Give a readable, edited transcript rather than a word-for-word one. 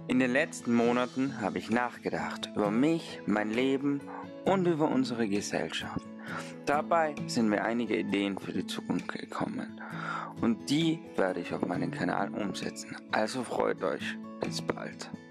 In den letzten Monaten habe ich nachgedacht über mich, mein Leben und über unsere Gesellschaft. Dabei sind mir einige Ideen für die Zukunft gekommen und die werde ich auf meinem Kanal umsetzen. Also freut euch, bis bald.